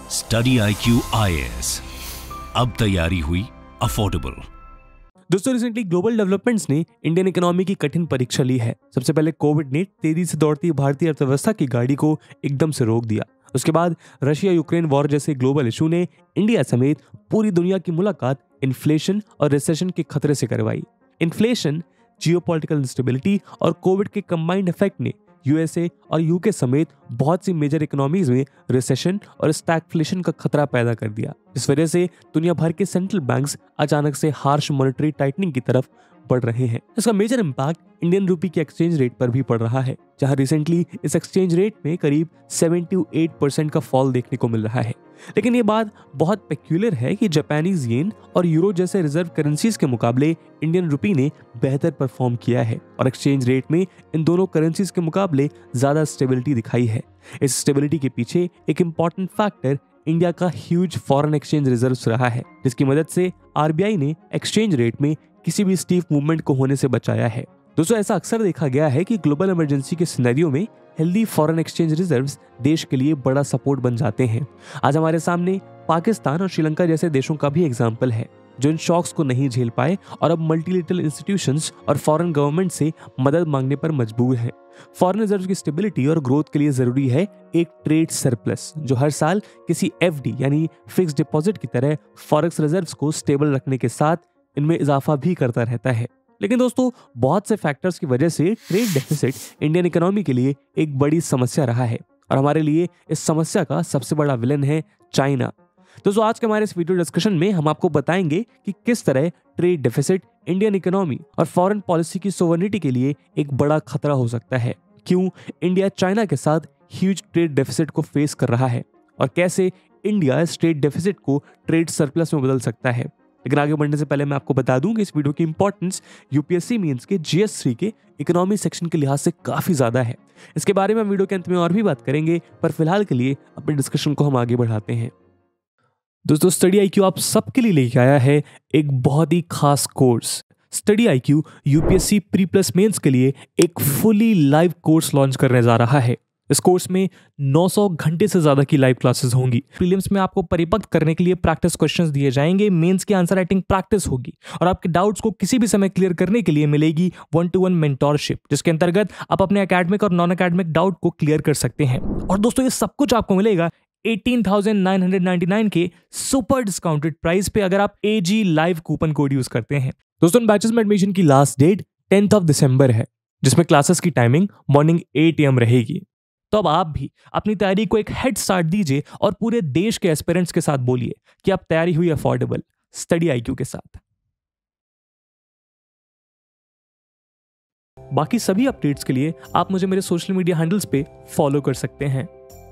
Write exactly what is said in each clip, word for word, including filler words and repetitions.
Study I Q I A S, अब तैयारी हुई अफोर्डेबल। दोस्तों, रिसेंटली ग्लोबल डेवलपमेंट्स ने इंडियन इकोनॉमी की कठिन परीक्षा ली है। सबसे पहले कोविड ने तेजी से दौड़ती भारतीय अर्थव्यवस्था की गाड़ी को एकदम से रोक दिया। उसके बाद रशिया यूक्रेन वॉर जैसे ग्लोबल इशू ने इंडिया समेत पूरी दुनिया की मुलाकात इन्फ्लेशन और रिसेशन के खतरे से करवाई। इन्फ्लेशन, जियोपॉलिटिकल इंस्टेबिलिटी और कोविड के कंबाइंड इफेक्ट ने यूएसए और यूके समेत बहुत सी मेजर इकोनॉमीज में रिसेशन और स्टैगफ्लेशन का खतरा पैदा कर दिया। इस वजह से दुनिया भर के सेंट्रल बैंक्स अचानक से हार्श मॉनेटरी टाइटनिंग की तरफ बढ़ रहे हैं। इसका मेजर इम्पैक्ट इंडियन रूपी के एक्सचेंज रेट पर भी पड़ रहा है, जहां रिसेंटली इस एक्सचेंज रेट में करीब अठहत्तर परसेंट का फॉल देखने को मिल रहा है। लेकिन ये बात बहुत पेक्यूलर है कि जापानीज येन और यूरो जैसे रिजर्व करेंसीज के मुकाबले इंडियन रूपी ने बेहतर परफॉर्म किया है और एक्सचेंज रेट में इन दोनों करेंसीज के मुकाबले ज्यादा स्टेबिलिटी दिखाई है। इस स्टेबिलिटी के पीछे एक इंपॉर्टेंट फैक्टर इंडिया का ह्यूज फॉरेन एक्सचेंज रिजर्व्स रहा है, जिसकी मदद से आरबीआई ने एक्सचेंज रेट में किसी भी स्टीफ मूवमेंट को होने से बचाया है। दोस्तों, ऐसा अक्सर देखा गया है कि ग्लोबल इमरजेंसी के सिनेरियो में हेल्दी फॉरेन एक्सचेंज रिजर्व्स देश के लिए बड़ा सपोर्ट बन जाते हैं। आज हमारे सामने पाकिस्तान और श्रीलंका जैसे देशों का भी एग्जाम्पल है, जो इन शॉक्स को नहीं झेल पाए और अब मल्टीलेटरल इंस्टीट्यूशंस और फॉरेन गवर्नमेंट से मदद मांगने पर मजबूर हैं। फॉरेन रिजर्व की स्टेबिलिटी और ग्रोथ के लिए जरूरी है एक ट्रेड सरप्लस, जो हर साल किसी एफडी यानी फिक्स्ड डिपॉजिट की तरह फॉरेक्स रिजर्व्स को स्टेबल रखने के साथ इनमें इजाफा भी करता रहता है। लेकिन दोस्तों, बहुत से फैक्टर्स की वजह से ट्रेड डेफिसिट इंडियन इकोनॉमी के लिए एक बड़ी समस्या रहा है और हमारे लिए इस समस्या का सबसे बड़ा विलन है चाइना। दोस्तों, आज के हमारे इस वीडियो डिस्कशन में हम आपको बताएंगे कि किस तरह ट्रेड डेफिसिट इंडियन इकोनॉमी और फॉरेन पॉलिसी की सोवरेनिटी के लिए एक बड़ा खतरा हो सकता है, क्यों इंडिया चाइना के साथ ह्यूज ट्रेड डेफिसिट को फेस कर रहा है और कैसे इंडिया इस ट्रेड डेफिसिट को ट्रेड सरप्लस में बदल सकता है। लेकिन आगे बढ़ने से पहले मैं आपको बता दूं कि इस वीडियो की इंपॉर्टेंस यूपीएससी मेंस के जीएस थ्री के इकोनॉमी सेक्शन के लिहाज से काफी ज्यादा है। इसके बारे में हम वीडियो के अंत में और भी बात करेंगे, पर फिलहाल के लिए अपने डिस्कशन को हम आगे बढ़ाते हैं। दोस्तों, स्टडी आई क्यू आप सबके लिए लेके आया है एक बहुत ही खास course. Study I Q UPSC pre plus mains के लिए एक फुली लाइव कोर्स लॉन्च करने जा रहा है। इस कोर्स में नौ सौ घंटे से ज्यादा की लाइव क्लासेस होंगी। प्रीलिम्स में आपको परिपक्व करने के लिए प्रैक्टिस क्वेश्चंस दिए जाएंगे, मेंस की आंसर राइटिंग प्रैक्टिस होगी और आपके डाउट्स को किसी भी समय क्लियर करने के लिए मिलेगी वन टू वन मेंटोरशिप, जिसके अंतर्गत आप अपने एकेडमिक और नॉन एकेडमिक डाउट को क्लियर कर सकते हैं। और दोस्तों, ये सब कुछ आपको मिलेगा अठारह हज़ार नौ सौ निन्यानवे के सुपर डिस्काउंटेड प्राइस पे, अगर आप AG live coupon code use करते हैं। दोस्तों, बैचेस में एडमिशन की last date tenth of December है, जिसमें क्लासेस की timing morning eight A M रहेगी। तो अब आप भी अपनी तैयारी को एक हेड स्टार्ट दीजिए और पूरे देश के एस्पिरेंट्स के साथ बोलिए कि अब तैयारी हुई अफोर्डेबल स्टडी आई क्यू के साथ। बाकी सभी अपडेट्स के लिए आप मुझे मेरे सोशल मीडिया हैंडल्स पे फॉलो कर सकते हैं।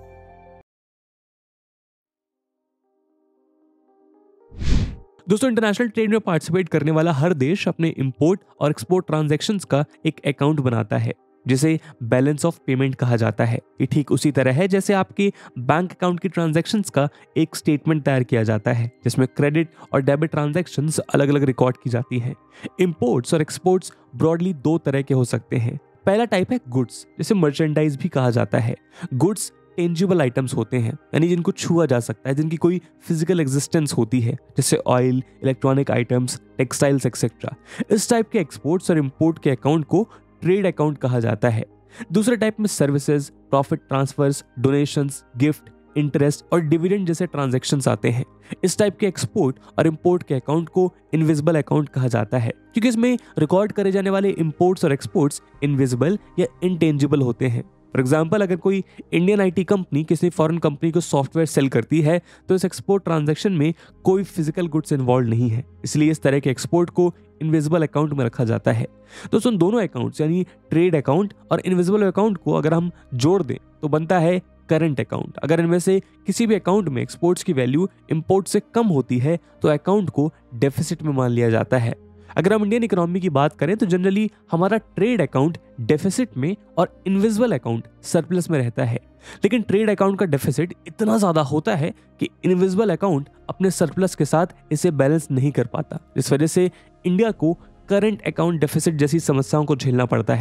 दोस्तों, इंटरनेशनल ट्रेड में पार्टिसिपेट करने वाला हर देश अपने इंपोर्ट और एक्सपोर्ट ट्रांजैक्शंस का एक अकाउंट बनाता है, जिसे बैलेंस ऑफ पेमेंट कहा जाता है। ये ठीक उसी तरह है जैसे आपके बैंक अकाउंट की ट्रांजैक्शंस का एक स्टेटमेंट तैयार किया जाता है, जिसमें क्रेडिट और डेबिट ट्रांजैक्शंस अलग अलग रिकॉर्ड की जाती हैं। इंपोर्ट्स और एक्सपोर्ट्स ब्रॉडली दो तरह के हो सकते हैं। पहला टाइप है गुड्स, जिसे मर्चेंडाइज भी कहा जाता है। गुड्स टेंजिबल आइटम्स होते हैं, यानी जिनको छुआ जा सकता है, जिनकी कोई फिजिकल एग्जिस्टेंस होती है, जैसे oil, electronic items, textiles etcetera. इस टाइप के एक्सपोर्ट्स और इंपोर्ट के अकाउंट को ट्रेड अकाउंट कहा जाता है। दूसरे टाइप में services, profit transfers, donations, gift, interest और डिविडेंड जैसे ट्रांजैक्शंस आते हैं। इस टाइप के एक्सपोर्ट और इंपोर्ट के अकाउंट को इनविजिबल अकाउंट कहा जाता है, क्योंकि इसमें रिकॉर्ड करे जाने वाले इंपोर्ट्स और एक्सपोर्ट्स इनविजिबल या इंटेंजिबल होते हैं। फॉर एग्जाम्पल, अगर कोई इंडियन आईटी कंपनी किसी फॉरेन कंपनी को सॉफ्टवेयर सेल करती है, तो इस एक्सपोर्ट ट्रांजैक्शन में कोई फिजिकल गुड्स इन्वॉल्व नहीं है, इसलिए इस तरह के एक्सपोर्ट को इनविजिबल अकाउंट में रखा जाता है। दोस्तों, दोनों अकाउंट्स यानी ट्रेड अकाउंट और इनविजिबल अकाउंट को अगर हम जोड़ दें तो बनता है करंट अकाउंट। अगर इनमें से किसी भी अकाउंट में एक्सपोर्ट्स की वैल्यू इंपोर्ट से कम होती है तो अकाउंट को डेफिसिट में मान लिया जाता है। अगर हम इंडियन इकोनॉमी की बात करें तो जनरली हमारा ट्रेड अकाउंट डेफिसिट में और इनविजिबल अकाउंट सरप्लस में रहता है। लेकिन ट्रेड अकाउंट का डेफिसिट इतना ज्यादा होता है कि इनविजिबल अकाउंट अपने सरप्लस के साथ इसे बैलेंस नहीं कर पाता। इस वजह से इंडिया को करंट अकाउंट डेफिसिट जैसी समस्याओं को झेलना पड़ता है।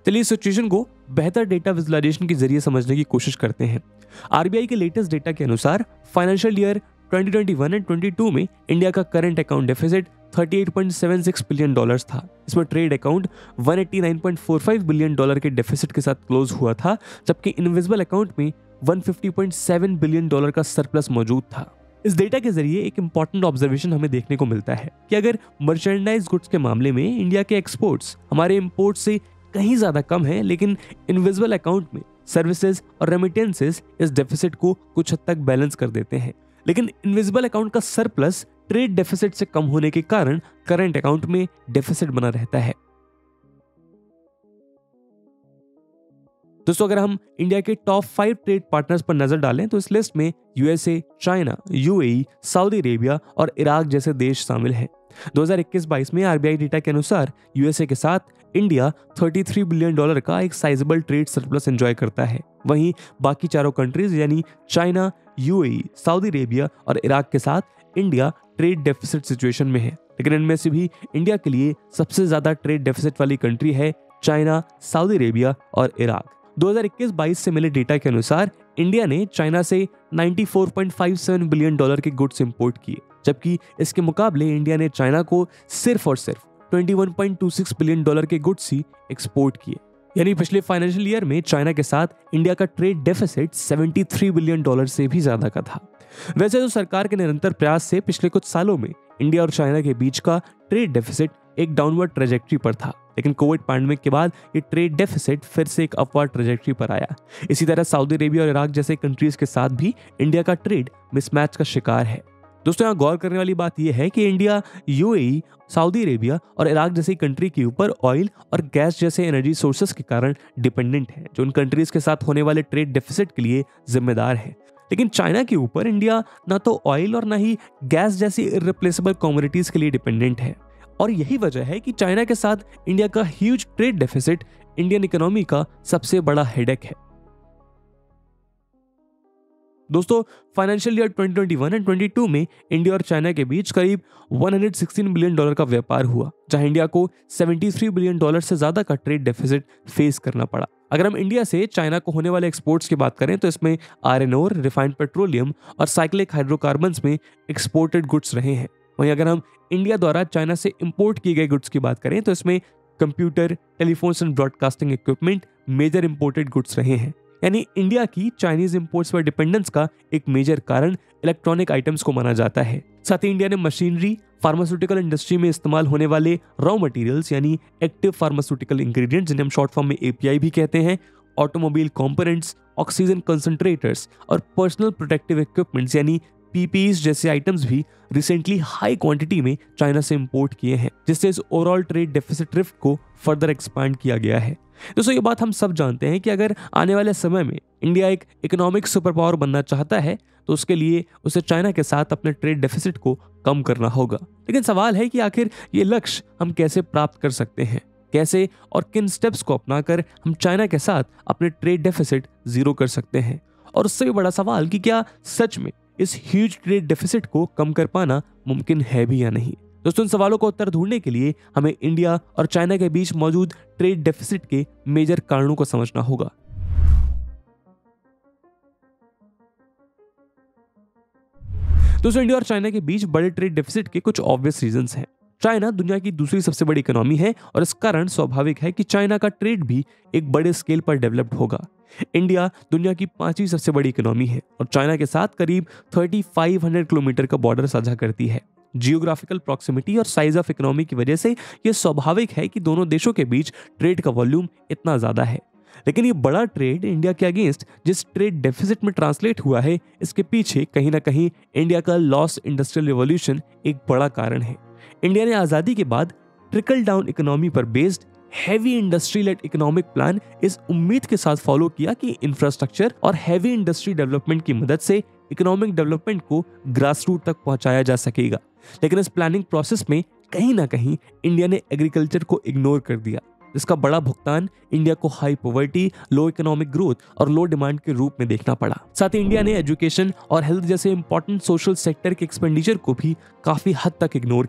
चलिए इस सिचुएशन को बेहतर डेटा विजुअलाइजेशन के जरिए समझने की कोशिश करते हैं। आरबीआई के लेटेस्ट डेटा के अनुसार financial year twenty twenty one and twenty two में इंडिया का करंट अकाउंट डेफिसिट अड़तीस पॉइंट सात छह बिलियन डॉलर्स था। इसमें ट्रेड अकाउंट एक सौ नवासी पॉइंट चार पाँच बिलियन डॉलर के डेफिसिट के साथ क्लोज हुआ था, जबकि इनविजिबल अकाउंट में एक सौ पचास पॉइंट सात बिलियन डॉलर का सरप्लस मौजूद था। इस डेटा के जरिए एक इंपॉर्टेंट ऑब्जर्वेशन हमें देखने को मिलता है कि अगर मर्चेंडाइज गुड्स के मामले में इंडिया के एक्सपोर्ट्स हमारे इंपोर्ट से कहीं ज्यादा कम है, लेकिन इनविजिबल अकाउंट में सर्विसेज और रेमिटेंसेस इस डेफिसिट को कुछ हद तक बैलेंस कर देते हैं। लेकिन इनविजिबल अकाउंट का सरप्लस ट्रेड डेफिसिट से कम होने के कारण करंट अकाउंट में डेफिसिट बना रहता है। दोस्तों, अगर हम इंडिया के टॉप फाइव ट्रेड पार्टनर्स पर नजर डालें तो इस लिस्ट में USA, China, UAE, Saudi Arabia और इराक जैसे देश शामिल हैं। दो हज़ार इक्कीस बाईस में आरबीआई डेटा के अनुसार यूएसए के साथ इंडिया तैंतीस बिलियन डॉलर का एक साइजेबल ट्रेड सरप्लस एंजॉय करता है। वहीं बाकी चारों कंट्रीज यानी चाइना, यूएई, सऊदी अरेबिया और इराक के साथ इंडिया ट्रेड डेफिसिट सिचुएशन में है। लेकिन इनमें से भी इंडिया के लिए सबसे ज्यादा ट्रेड डेफिसिट वाली कंट्री है चाइना, सऊदी अरेबिया और इराक। दो हज़ार इक्कीस बाईस से मिले डेटा के अनुसार इंडिया ने चाइना से चौरानवे पॉइंट सत्तावन बिलियन डॉलर के गुड्स इंपोर्ट किए, जबकि इसके मुकाबले इंडिया ने चाइना को सिर्फ और सिर्फ इक्कीस पॉइंट छब्बीस बिलियन डॉलर के गुड्स ही एक्सपोर्ट किए। यानी पिछले फाइनेंशियल ईयर में चाइना के साथ इंडिया का ट्रेड डेफिसिट तिहत्तर बिलियन डॉलर से भी ज्यादा का था। वैसे तो सरकार के निरंतर प्रयास से पिछले कुछ सालों में इंडिया और चाइना के बीच का ट्रेड डेफिसिट एक डाउनवर्ड ट्रेजेक्टरी पर था, लेकिन कोविड पैंडेमिक के बाद ये ट्रेड डेफिसिट फिर से एक अपवर्ड ट्रेजेक्टरी पर आया। इसी तरह सऊदी अरेबिया और इराक जैसे कंट्रीज के साथ भी इंडिया का ट्रेड मिसमैच का शिकार है। दोस्तों, यहाँ गौर करने वाली बात यह है कि इंडिया यूएई, सऊदी अरेबिया और इराक जैसी कंट्री के ऊपर ऑयल और गैस जैसे एनर्जी सोर्सेस के कारण डिपेंडेंट है, जो उन कंट्रीज के साथ होने वाले ट्रेड डेफिसिट के लिए जिम्मेदार है। लेकिन चाइना के ऊपर इंडिया ना तो ऑयल और ना ही गैस जैसी इररिप्लेसेबल कमोडिटीज के लिए डिपेंडेंट है, और यही वजह है कि चाइना के साथ इंडिया का huge trade deficit Indian economy का सबसे बड़ा हेडेक है। दोस्तों, financial year twenty twenty one and twenty two में इंडिया और चाइना के बीच करीब एक सौ सोलह बिलियन डॉलर का व्यापार हुआ, जहां इंडिया को तिहत्तर बिलियन डॉलर से ज्यादा का ट्रेड डेफिसिट फेस करना पड़ा। अगर हम इंडिया से चाइना को होने वाले एक्सपोर्ट्स की बात करें तो इसमें आयरन ओर, रिफाइंड पेट्रोलियम और साइक्लिक हाइड्रोकार्बन्स में एक्सपोर्टेड गुड्स रहे हैं। वहीं अगर हम इंडिया द्वारा चाइना से इंपोर्ट किए गए गुड्स की बात करें तो इसमें computer, telephones and broadcasting equipment major imported goods रहे हैं। यानी इंडिया की चाइनीज इंपोर्ट्स पर डिपेंडेंस का एक मेजर कारण इलेक्ट्रॉनिक आइटम्स को माना जाता है। साथ ही इंडिया ने मशीनरी, फार्मास्यूटिकल इंडस्ट्री में इस्तेमाल होने वाले रॉ मटेरियल्स यानी एक्टिव फार्मास्यूटिकल इंग्रेडिएंट्स, जिन्हें हम शॉर्ट फॉर्म में एपीआई भी कहते हैं, ऑटोमोबाइल कंपोनेंट्स, ऑक्सीजन कंसंट्रेटर्स और पर्सनल प्रोटेक्टिव इक्विपमेंट्स यानी पीपीईज जैसे आइटम्स भी रिसेंटली हाई क्वांटिटी में चाइना से इंपोर्ट किए हैं, जिससे इस ओवरऑल ट्रेड डेफिसिट रिफ्ट को फर्दर एक्सपांड किया गया है। दोस्तों, ये बात हम सब जानते हैं कि अगर आने वाले समय में इंडिया एक इकोनॉमिक सुपर पावर बनना चाहता है तो उसके लिए उसे चाइना के साथ अपने ट्रेड डेफिसिट को कम करना होगा। लेकिन सवाल है कि आखिर ये लक्ष्य हम कैसे प्राप्त कर सकते हैं, कैसे और किन स्टेप्स को अपनाकर हम चाइना के साथ अपने ट्रेड डेफिसिट जीरो कर सकते हैं, और उससे भी बड़ा सवाल कि क्या सच में इस ह्यूज ट्रेड डेफिसिट को कम कर पाना मुमकिन है भी या नहीं। दोस्तों, इन सवालों का उत्तर ढूंढने के लिए हमें इंडिया और चाइना के बीच मौजूद ट्रेड डेफिसिट के मेजर कारणों को समझना होगा। दोस्तों, इंडिया और चाइना के बीच बड़े ट्रेड डेफिसिट के कुछ ऑब्वियस रीजंस हैं। चाइना दुनिया की दूसरी सबसे बड़ी इकोनॉमी है और इस कारण स्वाभाविक है कि चाइना का ट्रेड भी एक बड़े स्केल पर डेवलप्ड होगा। इंडिया दुनिया की पांचवी सबसे बड़ी इकोनॉमी है और चाइना के साथ करीब पैंतीस सौ किलोमीटर का बॉर्डर साझा करती है। जियोग्राफिकल प्रॉक्सिमिटी और साइज ऑफ इकोनॉमी की वजह से यह स्वाभाविक है कि दोनों देशों के बीच ट्रेड का वॉल्यूम इतना ज्यादा है। लेकिन ये बड़ा ट्रेड इंडिया के अगेंस्ट जिस ट्रेड डेफिसिट में ट्रांसलेट हुआ है, इसके पीछे कहीं ना कहीं इंडिया का लॉस्ट इंडस्ट्रियल रिवॉल्यूशन एक बड़ा कारण है। इंडिया ने आजादी के बाद ट्रिकल डाउन इकोनॉमी पर based heavy industry led economic plan इस उम्मीद के साथ फॉलो किया कि इंफ्रास्ट्रक्चर और हैवी इंडस्ट्री डेवलपमेंट की मदद से इकोनॉमिक डेवलपमेंट को ग्रास रूट तक पहुंचाया जा सकेगा। लेकिन इस प्लानिंग प्रोसेस में कहीं ना कहीं इंडिया ने एग्रीकल्चर को इग्नोर कर दिया। इसका बड़ा भुगतान इंडिया को high poverty, low economic growth और लो डिमांड के रूप में देखना पड़ा। साथ ही इंडिया ने एजुकेशन और हेल्थ जैसे इंपॉर्टेंट सोशल सेक्टर के एक्सपेंडिचर को भी काफी हद तक इग्नोर किया।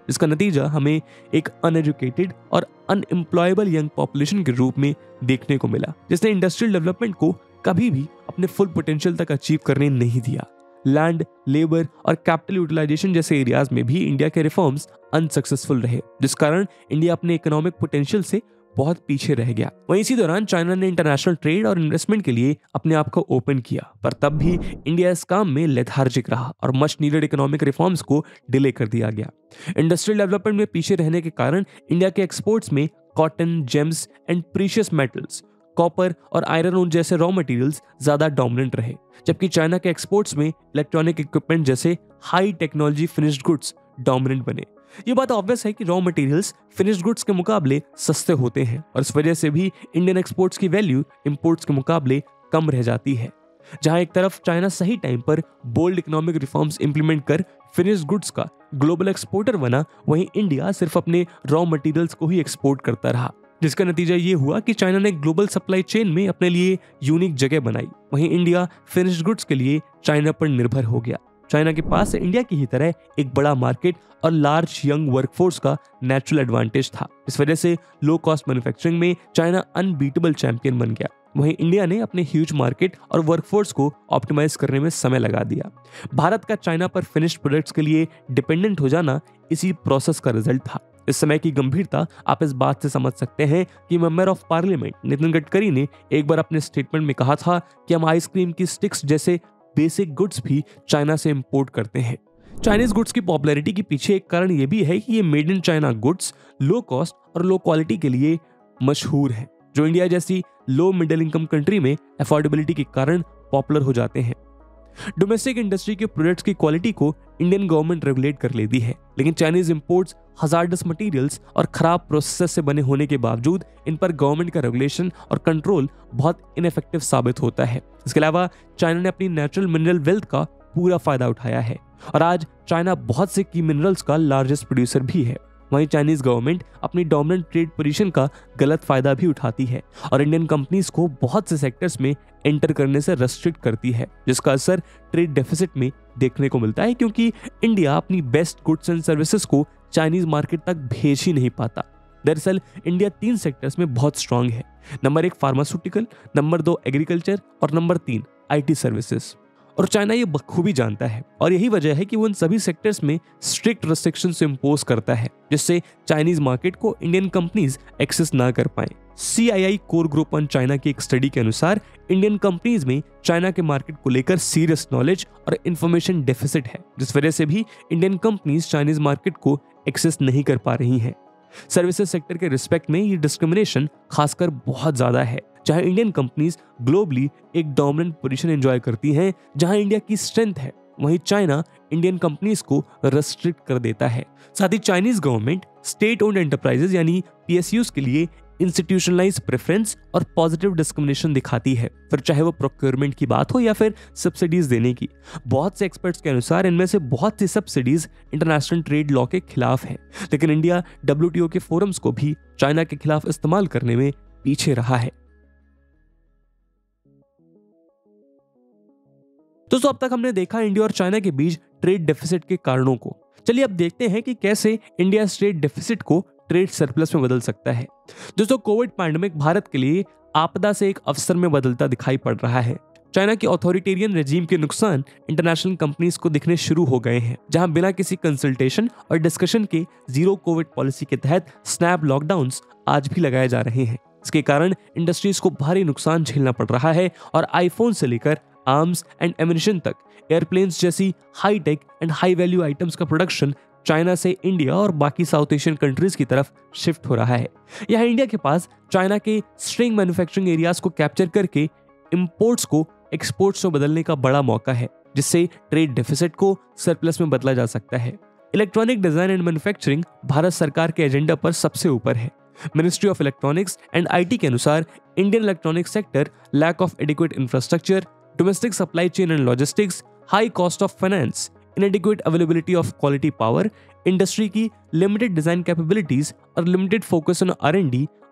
जिसका नतीजा हमें एक अनएजुकेटेड और अनएम्प्लॉयबल यंग पॉपुलेशन के रूप में देखने को मिला, जिसने इंडस्ट्रियल डेवलपमेंट को कभी भी अपने फुल पोटेंशियल तक अचीव करने नहीं दिया। लैंड, लेबर और कैपिटल यूटिलाइजेशन जैसे एरियाज में भी इंडिया के रिफॉर्म्स अनसक्सेसफुल रहे, जिस कारण इंडिया अपने इकोनॉमिक पोटेंशियल से बहुत पीछे रह गया। वहीं इसी दौरान चाइना ने इंटरनेशनल ट्रेड और इन्वेस्टमेंट के लिए अपने आप को ओपन किया, पर तब भी इंडिया इस काम में लेथार्जिक रहा और मच नीडेड इकोनॉमिक रिफॉर्म्स को डिले कर दिया गया। इंडस्ट्रियल डेवलपमेंट में पीछे रहने के कारण इंडिया के एक्सपोर्ट्स में cotton, gems and precious metals, copper और आयरन ओर जैसे रॉ मटेरियल्स ज्यादा डोमिनेंट रहे, जबकि चाइना के एक्सपोर्ट्स में इलेक्ट्रॉनिक इक्विपमेंट जैसे high technology finished goods dominant बने। ये बात ऑब्वियस है कि रॉ मटेरियल्स फिनिश्ड गुड्स के मुकाबले सस्ते होते हैं और इस वजह से भी इंडियन एक्सपोर्ट्स की वैल्यू इंपोर्ट्स के मुकाबले कम रह जाती है। जहां एक तरफ चाइना सही टाइम पर बोल्ड इकोनॉमिक रिफॉर्म्स इंप्लीमेंट कर फिनिश्ड गुड्स का ग्लोबल एक्सपोर्टर बना, वहीं इंडिया सिर्फ अपने रॉ मटेरियल्स को ही एक्सपोर्ट करता रहा, जिसका नतीजा ये हुआ कि चाइना ने ग्लोबल सप्लाई चेन में अपने लिए यूनिक जगह बनाई। वहीं इंडिया फिनिश्ड गुड्स के लिए चाइना पर निर्भर हो गया। चाइना के पास इंडिया की ही तरह एक बड़ा मार्केट और लार्ज यंग वर्कफोर्स का नेचुरल एडवांटेज था। इस वजह से लो कॉस्ट मैन्युफैक्चरिंग में चाइना अनबीटेबल चैंपियन बन गया। वहीं इंडिया ने अपने ह्यूज मार्केट और वर्कफोर्स को ऑप्टिमाइज करने में समय लगा दिया। भारत का चाइना पर फिनिश्ड प्रोडक्ट्स के लिए डिपेंडेंट हो जाना इसी प्रोसेस का रिजल्ट था। इस समय की गंभीरता आप इस बात से समझ सकते हैं कि member of parliament Nitin Gadkari ने एक बार अपने स्टेटमेंट में कहा था कि हम आइसक्रीम की स्टिक्स जैसे बेसिक गुड्स भी चाइना से इंपोर्ट करते हैं। चाइनीज गुड्स की पॉपुलैरिटी के पीछे एक कारण यह भी है कि ये made in China goods low cost और लो क्वालिटी के लिए मशहूर हैं, जो इंडिया जैसी लो मिडिल इनकम कंट्री में अफोर्डेबिलिटी के कारण पॉपुलर हो जाते हैं। डोमेस्टिक इंडस्ट्री के प्रोडक्ट्स की क्वालिटी को इंडियन गवर्नमेंट रेगुलेट कर लेती है, लेकिन चाइनीज इंपोर्ट्स हजार्डस मटेरियल्स और खराब प्रोसेस से बने होने के बावजूद इन पर गवर्नमेंट का रेगुलेशन और कंट्रोल बहुत इनफेक्टिव साबित होता है। इसके अलावा चाइना ने अपनी नेचुरल मिनरल वेल्थ का पूरा फायदा उठाया है और आज चाइना बहुत से की मिनरल्स का लार्जेस्ट प्रोड्यूसर भी है। वहीं चाइनीज गवर्नमेंट अपनी डोमिनेंट ट्रेड पोजीशन का गलत फायदा भी उठाती है और इंडियन कंपनीज को बहुत से सेक्टर्स में एंटर करने से रेस्ट्रिक्ट करती है, जिसका असर ट्रेड डेफिसिट में देखने को मिलता है, क्योंकि इंडिया अपनी बेस्ट गुड्स एंड सर्विसेज को चाइनीज मार्केट तक भेज ही नहीं पाता। दरअसल इंडिया तीन सेक्टर्स में बहुत स्ट्रांग है। नंबर एक फार्मास्यूटिकल, नंबर दो एग्रीकल्चर और नंबर तीन आईटी सर्विसेज। और चाइना ये बखूबी जानता है और यही वजह है कि वो इन सभी सेक्टर्स में स्ट्रिक्ट रेस्ट्रिक्शंस इंपोज करता है, जिससे चाइनीज मार्केट को इंडियन कंपनीज एक्सेस ना कर पाए। C I I core group on China की एक स्टडी के अनुसार इंडियन कंपनीज में चाइना के मार्केट को लेकर सीरियस नॉलेज और इंफॉर्मेशन डेफिसिट है, जिस वजह से भी इंडियन कंपनीज चाइनीज मार्केट को एक्सेस नहीं कर पा रही हैं। सर्विसेज सेक्टर के रिस्पेक्ट में ये डिस्क्रिमिनेशन खासकर बहुत ज्यादा है, जहां इंडियन कंपनीज ग्लोबली एक डोमिनेंट पोजीशन एंजॉय करती हैं। जहां इंडिया की स्ट्रेंथ है, वहीं चाइना इंडियन कंपनीज को रेस्ट्रिक्ट कर देता है। साथ ही Chinese government state owned enterprises यानी पी एस यूज़ के लिए इंस्टीट्यूशनलाइज प्रेफरेंस और पॉजिटिव डिस्क्रिमिनेशन दिखाती है, फिर चाहे वो प्रोक्योरमेंट की बात हो या फिर सब्सिडीज देने की। बहुत से एक्सपर्ट्स के अनुसार इनमें से बहुत सी सब्सिडीज इंटरनेशनल ट्रेड लॉ के खिलाफ है, लेकिन इंडिया डब्ल्यू टी ओ के फोरम्स को भी चाइना के खिलाफ इस्तेमाल करने में पीछे रहा है। दोस्तों, अब तक हमने देखा इंडिया और चाइना के बीच ट्रेड डेफिसिट के कारणों को। चलिए अब देखते हैं कि कैसे इंडिया ट्रेड डेफिसिट को ट्रेड सरप्लस में बदल सकता है। दोस्तों, कोविड पैंडेमिक भारत के लिए आपदा से एक अवसर में बदलता दिखाई पड़ रहा है। चाइना की ऑथोरिटेरियन रेजीम के नुकसान इंटरनेशनल कंपनीज को दिखने शुरू हो गए हैं, जहां बिना किसी कंसल्टेशन और डिस्कशन के जीरो कोविड पॉलिसी के तहत स्नैप लॉकडाउन्स आज भी लगाए जा रहे हैं। इसके कारण इंडस्ट्रीज को भारी नुकसान झेलना पड़ रहा है और आईफोन से लेकर आर्म्स एंड एमिनिशन तक एयरप्लेन्स जैसी high tech and high value items का प्रोडक्शन चाइना से इंडिया और बाकी साउथ एशियन कंट्रीज की तरफ शिफ्ट हो रहा है। यहाँ इंडिया के पास चाइना के स्ट्रिंग मैन्युफैक्चरिंग एरियाज को कैप्चर करके इंपोर्ट्स को एक्सपोर्ट्स में बदलने का बड़ा मौका है, जिससे ट्रेड डेफिसिट को सरप्लस में बदला जा सकता है। Electronic design and manufacturing Bharat सरकार के एजेंडा पर सबसे ऊपर है। Ministry of electronics and I T के अनुसार Indian electronic sector lack of adequate infrastructure, domestic supply chain and logistics, high cost of finance, inadequate availability of quality power, industry की limited design capabilities और limited focus on R and D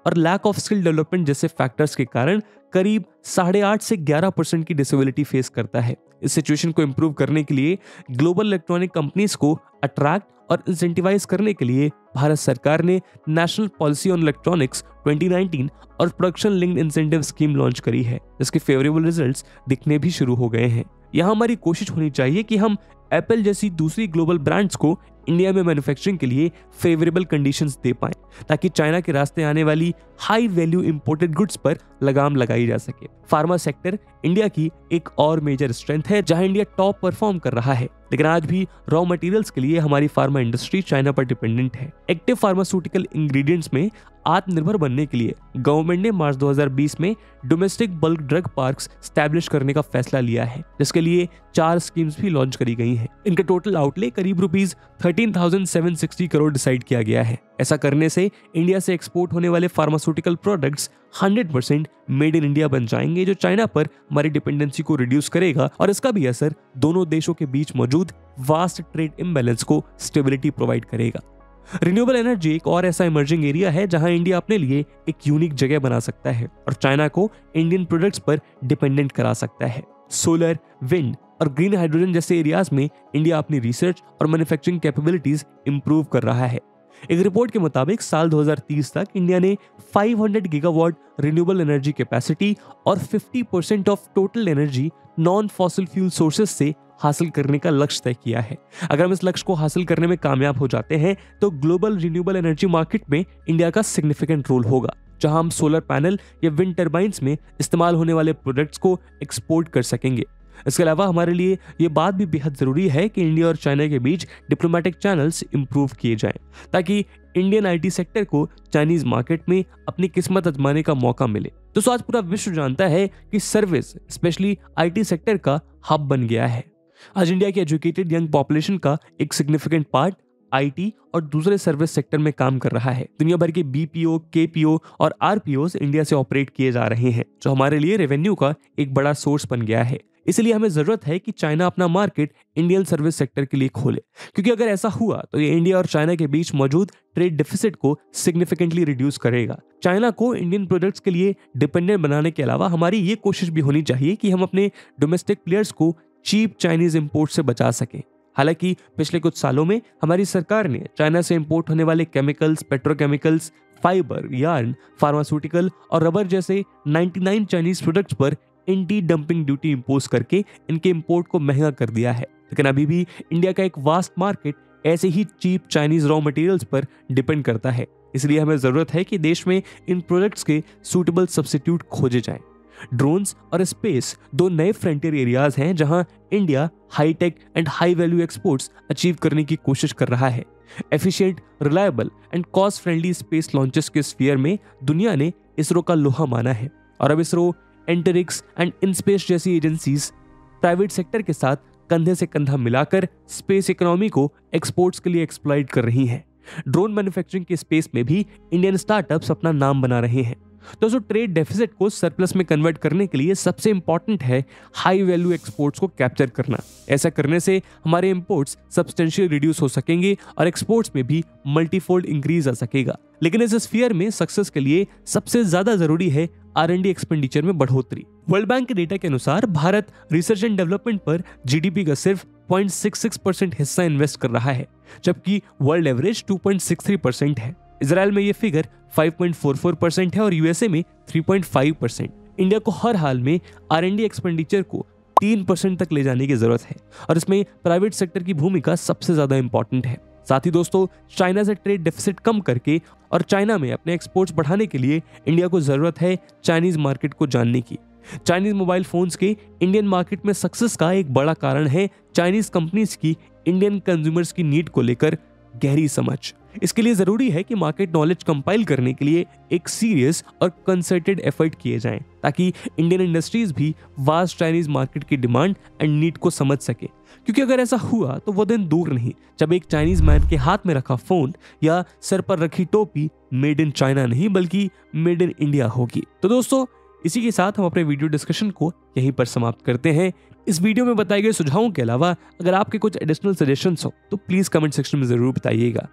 और lack of skill development जैसे factors के कारण करीब साढ़े आठ से ग्यारह परसेंट की डिसेबिलिटी फेस करता है। इस सिचुएशन को इंप्रूव करने के लिए ग्लोबल इलेक्ट्रॉनिक कंपनीज को अट्रैक्ट और इंसेंटिवाइज करने के लिए भारत सरकार ने national policy on electronics twenty nineteen और production linked incentive scheme launch करी है, जिसके फेवरेबल रिजल्ट्स दिखने भी शुरू हो गए हैं। यहाँ हमारी कोशिश होनी चाहिए कि हम एप्पल जैसी दूसरी ग्लोबल ब्रांड्स को इंडिया में मैन्युफैक्चरिंग के लिए फेवरेबल कंडीशंस दे पाएं, ताकि चाइना के रास्ते आने वाली हाई वैल्यू इंपोर्टेड गुड्स पर लगाम लगाई जा सके। फार्मा सेक्टर इंडिया की एक और मेजर स्ट्रेंथ है, जहां इंडिया टॉप परफॉर्म कर रहा है, लेकिन आज भी रॉ मटेरियल्स के लिए हमारी फार्मा इंडस्ट्री चाइना पर डिपेंडेंट है। एक्टिव फार्मास्यूटिकल इंग्रेडिएंट्स में आत्मनिर्भर बनने के लिए गवर्नमेंट ने मार्च दो हज़ार बीस में domestic bulk drug parks establish करने का फैसला लिया है, जिसके लिए चार स्कीम्स भी लॉन्च करी गई हैं। इनका टोटल आउटले करीब rupees thirteen thousand seven sixty crore decide किया गया है। ऐसा करने से इंडिया से एक्सपोर्ट होने वाले pharmaceutical products hundred percent made in India बन जाएंगे, जो चाइना पर हमारी डिपेंडेंसी को रिड्यूस करेगा और इसका भी असर दोनों देशों के बीच मौजूद वास्ट ट्रेड इम्बैलेंस को स्टेबिलिटी प्रोवाइड करेगा। रिन्यूएबल एनर्जी एक और ऐसा इमर्जिंग एरिया है जहां इंडिया अपने लिए एक यूनिक जगह बना सकता है और चाइना को इंडियन प्रोडक्ट्स पर डिपेंडेंट करा सकता है। सोलर, विंड और ग्रीन हाइड्रोजन जैसे एरियाज में इंडिया अपनी रिसर्च और मैन्युफैक्चरिंग कैपेबिलिटीज इंप्रूव कर रहा है। एक रिपोर्ट के मुताबिक साल दो हज़ार तीस तक इंडिया ने पाँच सौ गीगावाट रिन्यूएबल एनर्जी कैपेसिटी और पचास percent of total energy non fossil fuel sources से हासिल करने का लक्ष्य तय किया है। अगर हम इस लक्ष्य को हासिल करने में कामयाब हो जाते हैं तो ग्लोबल रिन्यूएबल एनर्जी मार्केट में इंडिया का सिग्निफिकेंट रोल होगा, जहां हम सोलर पैनल या विंड टर्बाइंस में इस्तेमाल होने वाले प्रोडक्ट्स को एक्सपोर्ट कर सकेंगे। इसके अलावा हमारे लिए ये बात भी बेहद जरूरी है कि इंडिया और चाइना के बीच डिप्लोमेटिक चैनल्स इंप्रूव किए जाएं, ताकि इंडियन आईटी सेक्टर को चाइनीज मार्केट में अपनी किस्मत आजमाने का मौका मिले। तो आज पूरा विश्व जानता है कि सर्विस स्पेशली आईटी सेक्टर का हब बन गया है। आज इंडिया की एजुकेटेड यंग पॉपुलेशन का एक सिग्निफिकेंट पार्ट आईटी और दूसरे सर्विस सेक्टर में काम कर रहा है। दुनिया भर के बीपीओ, केपीओ और आरपीओ इंडिया से ऑपरेट किए जा रहे हैं, जो हमारे लिए रेवेन्यू का एक बड़ा सोर्स बन गया है। इसलिए हमें जरूरत है कि चाइना अपना मार्केट इंडियन सर्विस सेक्टर के लिए खोले, क्योंकि अगर ऐसा हुआ तो ये इंडिया और चाइना के बीच मौजूद ट्रेड डेफिसिट को सिग्निफिकेंटली रिड्यूस करेगा। चाइना को इंडियन प्रोडक्ट्स के लिए डिपेंडेंट बनाने के अलावा हमारी ये कोशिश भी होनी चाहिए कि हम अपने डोमेस्टिक प्लेयर्स को चीप चाइनीज इंपोर्ट से बचा सकें। हालांकि पिछले कुछ सालों में हमारी सरकार ने चाइना से इंपोर्ट होने वाले chemicals, petrochemicals, fibre, yarn, pharmaceutical और रबर जैसे निन्यानवे चाइनीज प्रोडक्ट्स पर एंटी डंपिंग ड्यूटी इंपोज करके इनके इंपोर्ट को महंगा कर दिया है। लेकिन अभी भी इंडिया का एक वास्ट मार्केट ऐसे ही चीप चाइनीज रॉ मटेरियल्स पर डिपेंड करता है। इसलिए हमें जरूरत है कि देश में इन प्रोडक्ट्स के सूटेबल सब्स्टिट्यूट खोजे जाएं। ड्रोन्स और स्पेस दो नए फ्रंटियर एरियाज हैं जहां India high tech and high value exports achieve करने की कोशिश कर रहा है। Efficient, reliable and cost friendly space launches के स्फीयर में दुनिया ने इसरो का लोहा माना है और अब इसरो, एंटरिक्स एंड इनस्पेस जैसी एजेंसीज प्राइवेट सेक्टर के साथ कंधे से कंधा मिलाकर स्पेस इकोनॉमी को एक्सपोर्ट्स के लिए एक्सप्लॉइट कर रही हैं। ड्रोन मैन्युफैक्चरिंग के स्पेस में भी इंडियन स्टार्टअप्स अपना नाम बना रहे हैं। तो जो ट्रेड डेफिसिट को सरप्लस में कन्वर्ट करने के लिए सबसे इंपॉर्टेंट है हाई वैल्यू एक्सपोर्ट्स को कैप्चर करना। ऐसा करने से हमारे इंपोर्ट्स सब्सटेंशियल रिड्यूस हो सकेंगे और एक्सपोर्ट्स में भी मल्टीफोल्ड इंक्रीज आ सकेगा। लेकिन इस स्फीयर में सक्सेस के लिए सबसे ज्यादा जरूरी है आर एंड डी एक्सपेंडिचर में बढ़ोतरी। वर्ल्ड बैंक के डेटा के अनुसार भारत रिसर्च एंड डेवलपमेंट पर जीडीपी का सिर्फ पॉइंट सिक्स सिक्स परसेंट हिस्सा इन्वेस्ट कर रहा है, जबकि world average two point six three percent है। इजराइल में ये figure five point four four percent है और यूएसए में three point five percent. India को हर हाल में आर एंड डी एक्सपेंडिचर को तीन परसेंट तक ले जाने की जरूरत है और इसमें प्राइवेट सेक्टर की भूमिका सबसे ज्यादा इंपॉर्टेंट है। साथ ही दोस्तों, चाइना से ट्रेड डेफिसिट कम करके और चाइना में अपने एक्सपोर्ट्स बढ़ाने के लिए इंडिया को जरूरत है चाइनीज मार्केट को जानने की। चाइनीज मोबाइल फोन्स के इंडियन मार्केट में सक्सेस का एक बड़ा कारण है चाइनीज कंपनीज की इंडियन कंज्यूमर्स की नीड को लेकर गहरी समझ। इसके लिए जरूरी है कि मार्केट नॉलेज कंपाइल करने के लिए एक सीरियस और कंसर्टेड एफर्ट किए जाएं, ताकि इंडियन इंडस्ट्रीज भी वास्ट चाइनीज मार्केट की डिमांड एंड नीड को समझ सके। क्योंकि अगर ऐसा हुआ तो वो दिन दूर नहीं जब एक चाइनीज मैन के हाथ में रखा फोन या सर पर रखी टोपी मेड इन चाइना नहीं बल्कि मेड इन इंडिया होगी। तो दोस्तों, इसी के साथ हम अपने वीडियो डिस्कशन को यहीं पर समाप्त करते हैं। इस वीडियो में बताए गए सुझावों के अलावा अगर आपके कुछ एडिशनल सजेशंस हो तो प्लीज कमेंट सेक्शन में जरूर बताइएगा।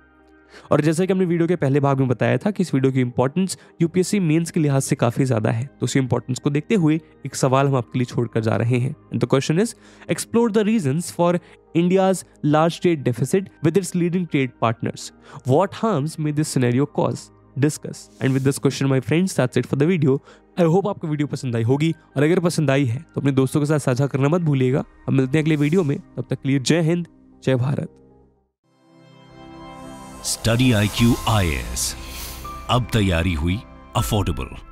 और जैसा कि हमने वीडियो के पहले भाग में बताया था कि इस वीडियो की इंपॉर्टेंस यूपीएससी मेंस के लिहाज से काफी ज्यादा है, तो उसी इंपॉर्टेंस को देखते हुए एक सवाल हम आपके लिए छोड़कर जा रहे हैं। The question is explore the reasons for India's large trade deficit with its leading trade partners. What harms may this scenario cause? Discuss. And with this question, my friends, that's it for the video. I hope आपको video पसंद आई होगी, और अगर पसंद आई है तो अपने दोस्तों के साथ साझा करना मत भूलिएगा। हम मिलते हैं अगले वीडियो में, तब तक के लिए जय हिंद, जय Bharat. Study I Q I A S, अब तैयारी हुई अफोर्डेबल।